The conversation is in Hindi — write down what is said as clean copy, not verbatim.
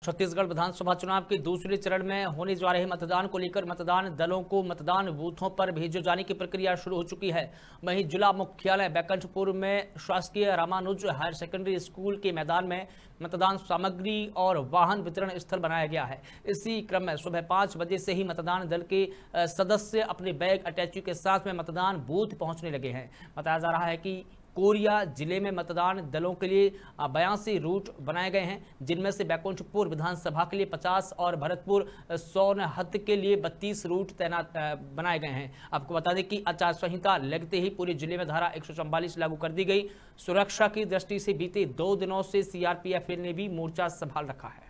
छत्तीसगढ़ विधानसभा चुनाव के दूसरे चरण में होने जा रहे मतदान को लेकर मतदान दलों को मतदान बूथों पर भेजे जाने की प्रक्रिया शुरू हो चुकी है। वहीं जिला मुख्यालय बैकुंठपुर में शासकीय रामानुज हायर सेकेंडरी स्कूल के मैदान में मतदान सामग्री और वाहन वितरण स्थल बनाया गया है। इसी क्रम में सुबह 5 बजे से ही मतदान दल के सदस्य अपने बैग अटैची के साथ में मतदान बूथ पहुंचने लगे हैं। बताया जा रहा है कि कोरिया जिले में मतदान दलों के लिए 82 रूट बनाए गए हैं, जिनमें से बैकुंठपुर विधानसभा के लिए 50 और भरतपुर सोनहत के लिए 32 रूट तैनात बनाए गए हैं। आपको बता दें कि आचार संहिता लगते ही पूरे जिले में धारा 144 लागू कर दी गई। सुरक्षा की दृष्टि से बीते 2 दिनों से सीआरपीएफ ने भी मोर्चा संभाल रखा है।